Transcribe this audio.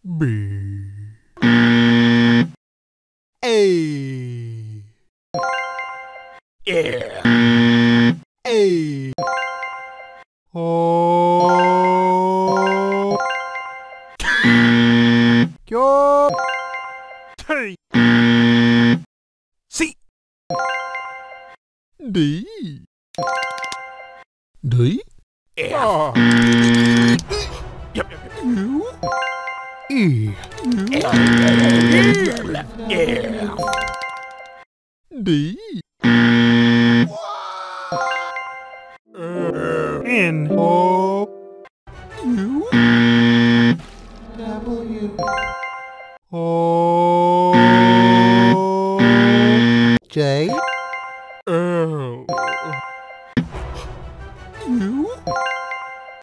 B A yeah A O Cho T C D D F Yep. U E yeah D N O U W O